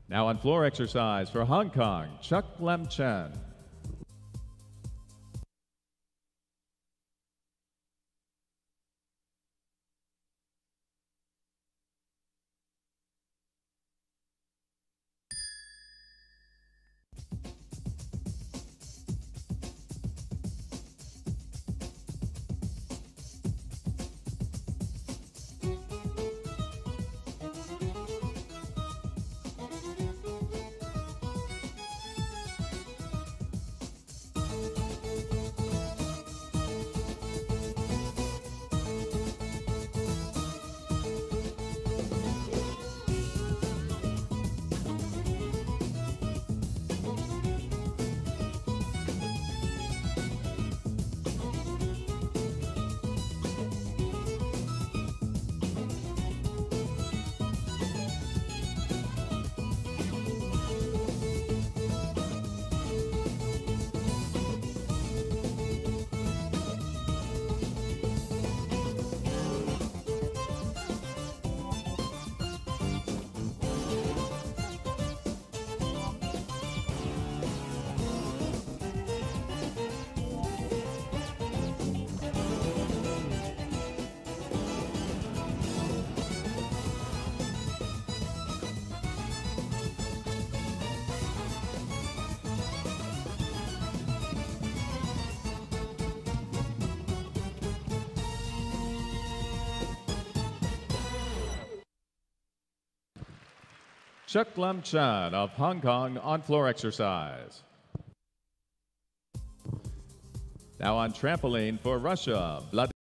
Now on floor exercise for Hong Kong, Chuck Lam Chen. Chuck Lam Chen of Hong Kong on floor exercise. Now on trampoline for Russia,